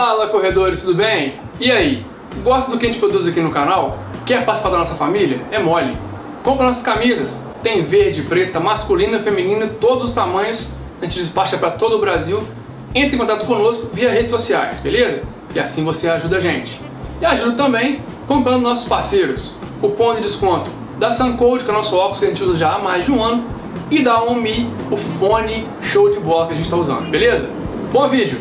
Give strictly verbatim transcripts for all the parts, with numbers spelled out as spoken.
Fala, corredores, tudo bem? E aí, gosta do que a gente produz aqui no canal? Quer participar da nossa família? É mole. Compra nossas camisas, tem verde, preta, masculina, feminina, todos os tamanhos, a gente despacha para todo o Brasil. Entre em contato conosco via redes sociais, beleza? E assim você ajuda a gente. E ajuda também comprando nossos parceiros. Cupom de desconto da Suncode, que é o nosso óculos que a gente usa já há mais de um ano, e da OnMe, o fone show de bola que a gente está usando, beleza? Bom vídeo!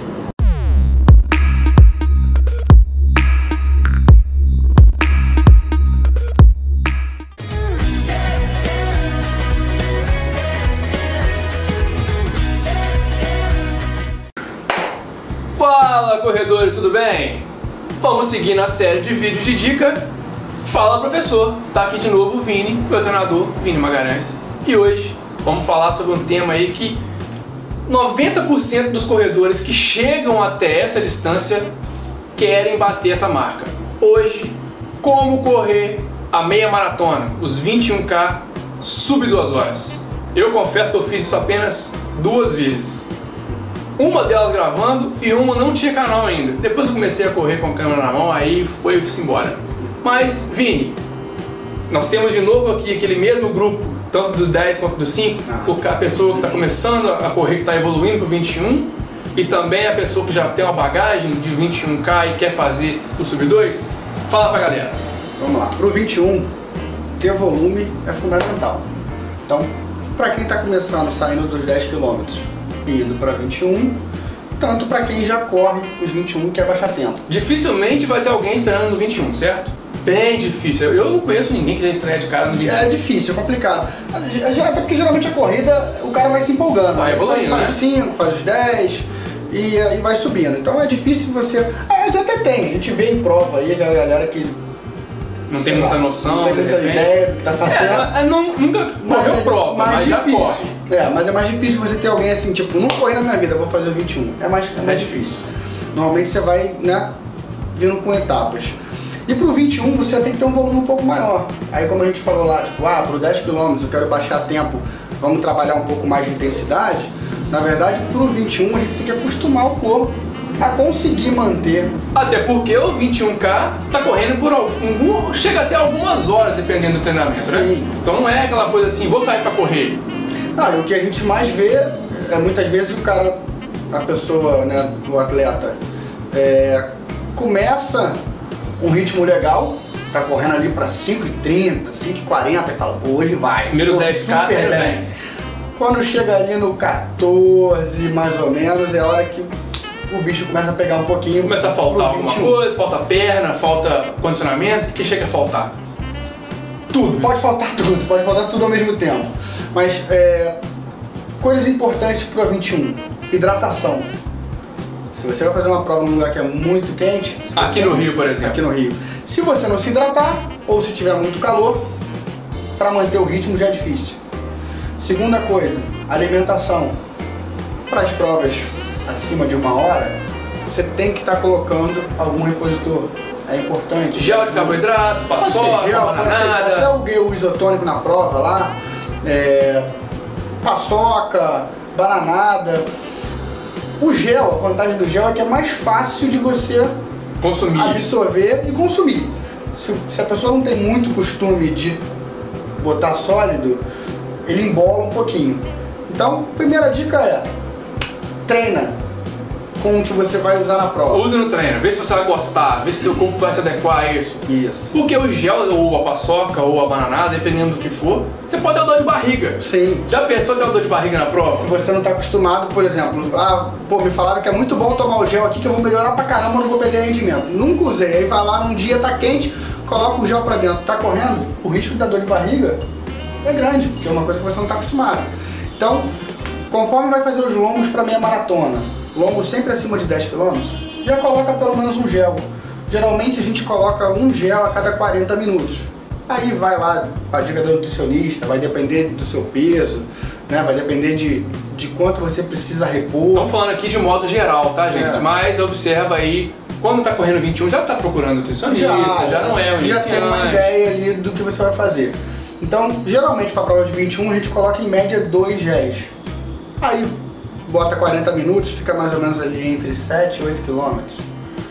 Fala, corredores, tudo bem? Vamos seguir na série de vídeos de dica. Fala, professor! Tá aqui de novo o Vini, meu treinador, Vini Magalhães. E hoje vamos falar sobre um tema aí que noventa por cento dos corredores que chegam até essa distância querem bater essa marca. Hoje, como correr a meia maratona, os vinte e um K, sub duas horas. Eu confesso que eu fiz isso apenas duas vezes. Uma delas gravando e uma não tinha canal ainda. Depois eu comecei a correr com a câmera na mão, aí foi-se embora. Mas, Vini, nós temos de novo aqui aquele mesmo grupo, tanto do dez quanto do cinco, ah. a pessoa que está começando a correr, que está evoluindo para o vinte e um, e também a pessoa que já tem uma bagagem de vinte e um K e quer fazer o sub dois. Fala pra galera. Vamos lá, para o vinte e um, ter volume é fundamental. Então, para quem está começando, saindo dos dez quilômetros, indo para vinte e um, tanto para quem já corre os vinte e um e quer baixar tempo. Dificilmente vai ter alguém estreando no vinte e um, certo? Bem difícil. Eu não conheço ninguém que já estreia de cara no vinte e um. É difícil, é complicado. Até porque geralmente a corrida, o cara vai se empolgando. Vai evoluindo, faz né? os cinco, faz os dez e aí vai subindo. Então é difícil você... Ah, até tem, a gente vê em prova aí a galera que... Não tem muita lá, noção, não tem muita ideia do que tá fazendo. É, não, nunca correu é prova, mas já difícil. corre. É, mas é mais difícil você ter alguém assim, tipo, não corri na minha vida, vou fazer o vinte e um. É mais, é mais É difícil. Normalmente você vai, né, vindo com etapas. E pro vinte e um você tem que ter um volume um pouco maior. Aí como a gente falou lá, tipo, ah, pro dez quilômetros eu quero baixar tempo, vamos trabalhar um pouco mais de intensidade. Na verdade, pro vinte e um a gente tem que acostumar o corpo a conseguir manter. Até porque o vinte e um K tá correndo por algum, chega até algumas horas dependendo do treinamento, Sim. né? Então não é aquela coisa assim, vou sair pra correr. Não, e o que a gente mais vê é muitas vezes o cara, a pessoa, né, o atleta, é, começa um ritmo legal, tá correndo ali para cinco e trinta, cinco e quarenta e fala, pô, ele vai. Primeiro dez K, super bem. bem. Quando chega ali no quatorze, mais ou menos, é a hora que o bicho começa a pegar um pouquinho. Começa a faltar alguma coisa, falta perna, falta condicionamento, o que chega a faltar? Tudo. Pode faltar tudo, pode faltar tudo ao mesmo tempo. Mas é, coisas importantes para vinte e um, hidratação. Se você vai fazer uma prova num lugar que é muito quente... Aqui no Rio, por exemplo. Aqui no Rio. Se você não se hidratar, ou se tiver muito calor, para manter o ritmo já é difícil. Segunda coisa, alimentação. Para as provas acima de uma hora, você tem que estar tá colocando algum repositor. É importante. Gel de carboidrato, paçoca, gel, bananada. Até o isotônico na prova lá, é, paçoca, bananada. O gel, a vantagem do gel é que é mais fácil de você consumir, absorver e consumir. Se, se a pessoa não tem muito costume de botar sólido, ele embola um pouquinho. Então, primeira dica é, treina com o que você vai usar na prova. Use no treino, vê se você vai gostar, vê se seu corpo vai se adequar a isso. Isso. Porque o gel, ou a paçoca, ou a bananada, dependendo do que for, você pode ter dor de barriga. Sim. Já pensou ter uma dor de barriga na prova? Se você não está acostumado, por exemplo, ah, pô, me falaram que é muito bom tomar o gel aqui que eu vou melhorar pra caramba, não vou perder rendimento. Nunca usei. Aí vai lá num dia, tá quente, coloca o gel pra dentro, tá correndo, o risco da dor de barriga é grande, porque é uma coisa que você não está acostumado. Então, conforme vai fazer os longos pra meia maratona, longo sempre acima de dez quilômetros, já coloca pelo menos um gel. Geralmente a gente coloca um gel a cada quarenta minutos. Aí vai lá a dica do nutricionista, vai depender do seu peso, né? Vai depender de, de quanto você precisa repor. Estamos falando aqui de modo geral, tá, gente? É. Mas observa aí, quando está correndo vinte e um, já está procurando nutricionista, já, já não é um já tem uma ideia ali do que você vai fazer. Então, geralmente para a prova de vinte e um a gente coloca em média dois géis. Aí bota quarenta minutos, fica mais ou menos ali entre sete e oito quilômetros.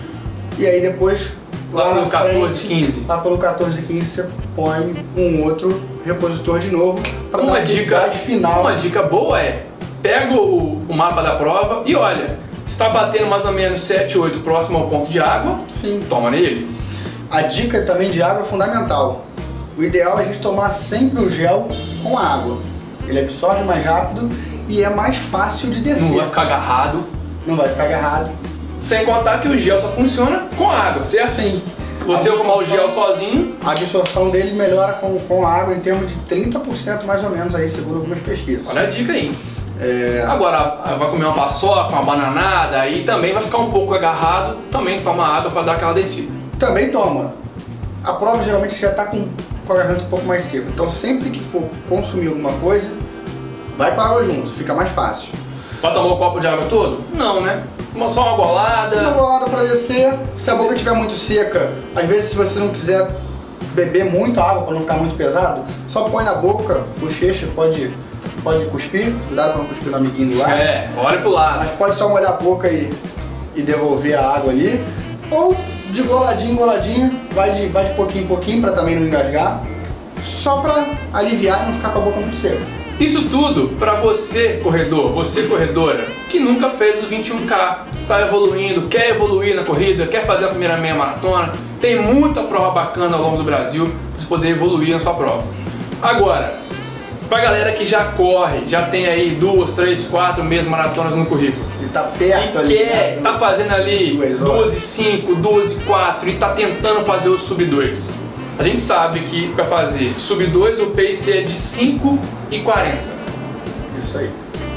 E aí depois, lá, lá na pelo quatorze, frente, quinze. lá pelo quatorze, quinze, você põe um outro repositor de novo para dar Uma aquele dica, gás final. uma dica boa é, pega o, o mapa da prova e olha, se está batendo mais ou menos sete, oito próximo ao ponto de água, Sim. toma nele. A dica também de água é fundamental. O ideal é a gente tomar sempre o gel com a água. Ele absorve mais rápido e é mais fácil de descer. Não vai ficar agarrado. Não vai ficar agarrado. Sem contar que o gel só funciona com água, certo? Sim. Você A tomar o absorção- gel sozinho, A absorção dele melhora com, com a água em termos de trinta por cento mais ou menos, aí segundo algumas pesquisas. olha a dica aí. É, Agora, vai comer uma paçoca, uma bananada, aí também vai ficar um pouco agarrado, também toma água para dar aquela descida. também toma. A prova geralmente você já está com, com a garganta um pouco mais seca. Então sempre que for consumir alguma coisa, vai com a água junto, fica mais fácil. Vai tomar o copo de água todo? Não, né? Uma- Só uma Uma golada. bolada para descer, se a boca estiver muito seca, às vezes se você não quiser beber muita água para não ficar muito pesado, só põe na boca, bochecha, pode, pode cuspir, cuidado para não cuspir no amiguinho do lado. É, olha pro lado. Mas pode só molhar a boca e, e devolver a água ali. Ou de goladinho em goladinho, vai de, vai de pouquinho em pouquinho para também não engasgar. Só para aliviar e não ficar com a boca muito seca. Isso tudo para você, corredor, você corredora, que nunca fez o vinte e um K, tá evoluindo, quer evoluir na corrida, quer fazer a primeira meia maratona, tem muita prova bacana ao longo do Brasil para você poder evoluir na sua prova. Agora, pra galera que já corre, já tem aí duas, três, quatro meias maratonas no currículo, Ele tá perto e ali. quer, né, tá fazendo ali duas horas. doze e cinco, doze e quatro e tá tentando fazer o sub dois. A gente sabe que para fazer sub dois o pace é de cinco e quarenta. Isso aí.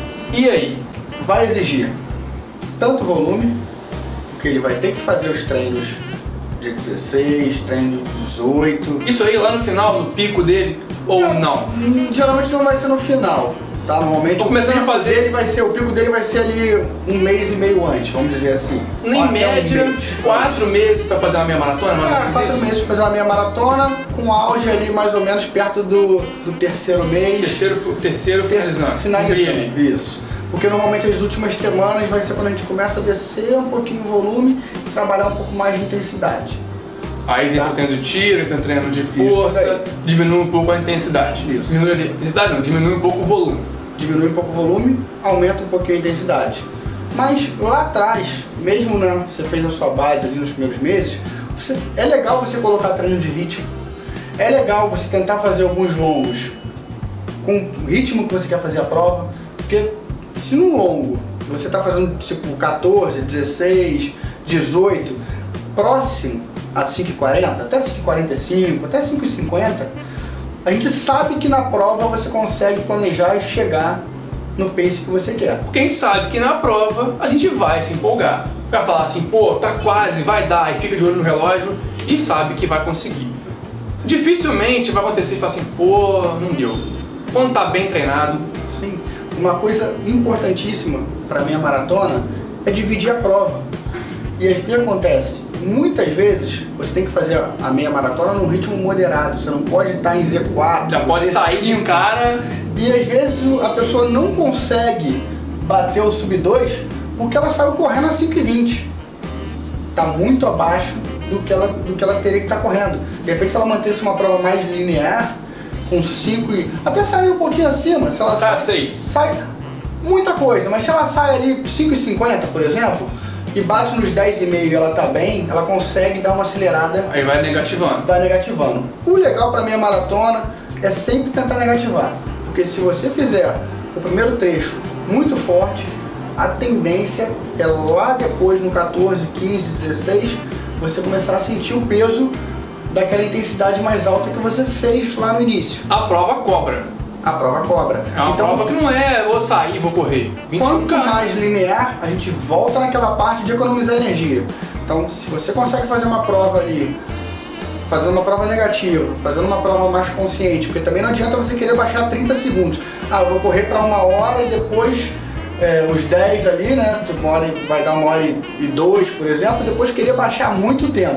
E aí? Vai exigir tanto volume, porque ele vai ter que fazer os treinos de dezesseis, treino de dezoito. Isso aí lá no final, no pico dele, ou É, não? hum, Geralmente não vai ser no final, tá? Normalmente Tô começando o pico a fazer- dele vai ser, o pico dele vai ser ali um mês e meio antes, vamos dizer assim. Ou Em até um média, mês. quatro meses para fazer uma meia maratona, mais ou É, menos quatro isso? meses para fazer uma meia maratona, com auge ali mais ou menos perto do, do terceiro mês. Terceiro, terceiro ter- finalizando. Finalizando, Um meio. isso. Porque normalmente as últimas semanas vai ser quando a gente começa a descer um pouquinho o volume e trabalhar um pouco mais de intensidade. Aí entra Tá. o treino de tiro, entra o treino de Isso força, daí. diminui um pouco a intensidade. Isso. Diminui a intensidade não, diminui um pouco o volume. Diminui um pouco o volume, aumenta um pouquinho a intensidade. Mas lá atrás, mesmo né, você fez a sua base ali nos primeiros meses, você- é legal você colocar treino de ritmo. É legal você tentar fazer alguns longos com o ritmo que você quer fazer a prova, porque se no longo você está fazendo tipo quatorze, dezesseis, dezoito, próximo a cinco e quarenta, até cinco e quarenta e cinco, até cinco e cinquenta, a gente sabe que na prova você consegue planejar e chegar no pace que você quer. Porque a gente sabe que na prova a gente vai se empolgar. Vai falar assim, pô, tá quase, vai dar, e fica de olho no relógio e sabe que vai conseguir. Dificilmente vai acontecer e falar assim, pô, não deu. Quando tá bem treinado, Sim, uma coisa importantíssima para minha maratona é dividir a prova. E o que acontece? Muitas vezes você tem que fazer a meia maratona num ritmo moderado, você não pode estar em Z quatro. já pode Z sair de cinco. cara. E às vezes a pessoa não consegue bater o sub dois porque ela saiu correndo a cinco e vinte. Está muito abaixo do que ela, do que ela teria que estar correndo. De repente, se ela mantesse uma prova mais linear, com cinco e... até sair um pouquinho acima. Se ela Sai a seis. Sai muita coisa, mas se ela sai ali cinco e cinquenta, por exemplo, e bate nos dez e meio e ela tá bem, ela consegue dar uma acelerada, Aí vai negativando. vai negativando. O legal para minha maratona é sempre tentar negativar, porque se você fizer o primeiro trecho muito forte, a tendência é lá depois no quatorze, quinze, dezesseis, você começar a sentir o peso daquela intensidade mais alta que você fez lá no início. A prova cobra. A prova cobra. É uma prova que não é vou sair, vou correr. vinte e um Quanto K. mais linear, a gente volta naquela parte de economizar energia. Então, se você consegue fazer uma prova ali, fazendo uma prova negativa, fazendo uma prova mais consciente, porque também não adianta você querer baixar trinta segundos. Ah, eu vou correr para uma hora e depois é, os dez ali, né? Uma hora, e- vai dar uma hora e, e dois, por exemplo, e depois querer baixar muito tempo.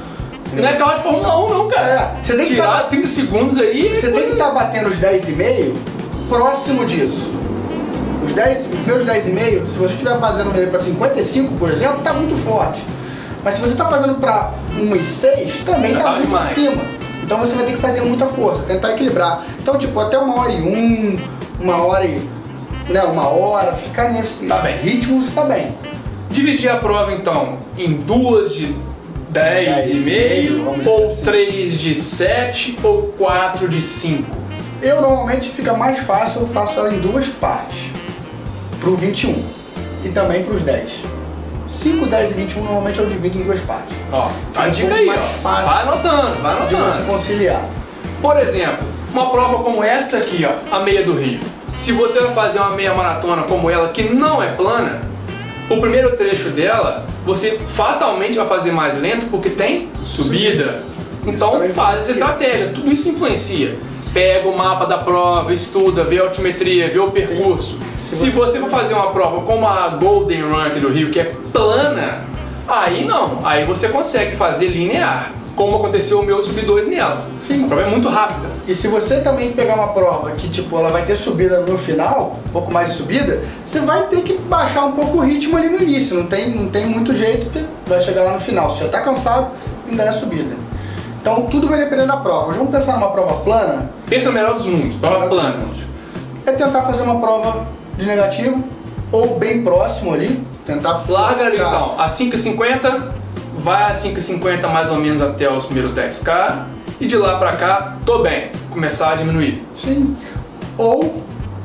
Não é carro de Fórmula um não, cara. É, você tem que Tirar tá- trinta segundos aí. Você tem que estar batendo os dez e meio próximo disso. Os, dez, os primeiros dez e meio, se você estiver fazendo ele para cinquenta e cinco, por exemplo, está muito forte. Mas se você está fazendo para um e seis, também está muito demais. acima. Então você vai ter que fazer muita força, tentar equilibrar. Então, tipo, até uma hora e um, uma hora e... Né, uma hora, ficar nesse tá bem. ritmo, você tá bem. Dividir a prova, então, em duas de dez e meio, ou assim. três de sete, ou quatro de cinco? Eu, normalmente, fica mais fácil, eu faço ela em duas partes. Pro vinte e um e também pros dez. cinco, dez e vinte e um, normalmente eu divido em duas partes. Ó, Fica a um dica pouco aí, mais ó. fácil Vai anotando, vai de você anotando. conciliar. Por exemplo, uma prova como essa aqui, ó, a meia do Rio. Se você vai fazer uma meia maratona como ela, que não é plana, o primeiro trecho dela, você fatalmente vai fazer mais lento porque tem subida. Então faz essa estratégia, tudo isso influencia. Pega o mapa da prova, estuda, vê a altimetria, vê o percurso. Se Se você- você for fazer uma prova como a Golden Run aqui do Rio, que é plana, aí não, aí você consegue fazer linear, como aconteceu o meu sub dois nela. Sim. A prova é muito rápida. E se você também pegar uma prova que, tipo, ela vai ter subida no final, um pouco mais de subida, você vai ter que baixar um pouco o ritmo ali no início. Não tem, não tem muito jeito, porque vai chegar lá no final. Se já tá cansado, ainda é subida. Então tudo vai depender da prova. Vamos pensar numa prova plana. Pensa no melhor dos mundos, prova plana. É tentar fazer uma prova de negativo, ou bem próximo ali. Tentar Larga ali focar. então, a cinco e cinquenta, vai a cinco e cinquenta mais ou menos até os primeiros dez K, e de lá pra cá, tô bem, começar a diminuir. Sim. Ou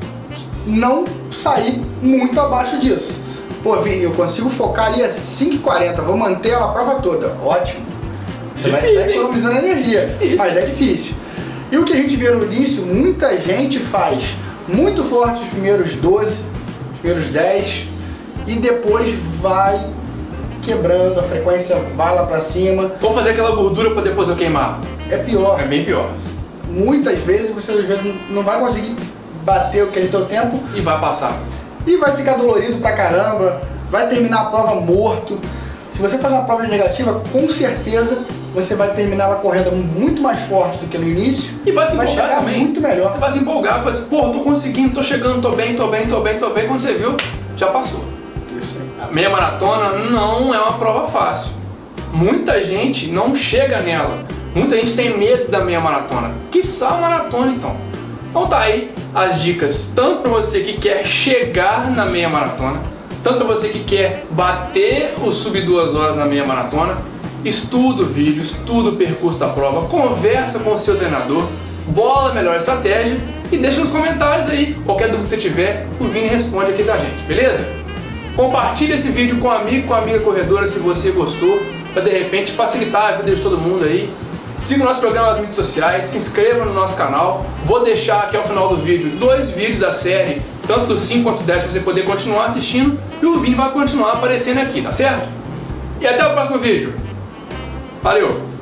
não sair muito abaixo disso. Pô, Vini, eu consigo focar ali a cinco e quarenta, vou manter ela a prova toda. Ótimo. Você vai Difícil, estar hein? economizando energia, Difícil. mas é difícil. E o que a gente vê no início, muita gente faz muito forte os primeiros doze, os primeiros dez, e depois vai quebrando, a frequência vai lá pra cima. Vou fazer aquela gordura pra depois eu queimar. É pior. É bem pior. Muitas vezes você às vezes não vai conseguir bater aquele teu tempo E vai passar. e vai ficar dolorido pra caramba, vai terminar a prova morto. Se você faz uma prova de negativa, com certeza você vai terminar ela correndo muito mais forte do que no início. E vai se vai empolgar chegar também. muito melhor. Você vai se empolgar, vai assim, pô, tô conseguindo, tô chegando, tô bem, tô bem, tô bem, tô bem. Quando você viu, já passou. Isso aí. A meia maratona não é uma prova fácil. Muita gente não chega nela. Muita gente tem medo da meia maratona. Quiçá a maratona, então. Então tá aí as dicas, tanto para você que quer chegar na meia maratona, tanto para você que quer bater o sub duas horas na meia maratona. Estuda o vídeo, estuda o percurso da prova, conversa com o seu treinador, bola a melhor estratégia e deixa nos comentários aí. Qualquer dúvida que você tiver, o Vini responde aqui da gente, beleza? Compartilhe esse vídeo com um amigo, com a amiga corredora se você gostou, para de repente facilitar a vida de todo mundo aí. Siga o nosso programa nas mídias sociais, se inscreva no nosso canal. Vou deixar aqui ao final do vídeo dois vídeos da série, tanto do cinco quanto do dez, para você poder continuar assistindo. E o Vini vai continuar aparecendo aqui, tá certo? E até o próximo vídeo. Valeu!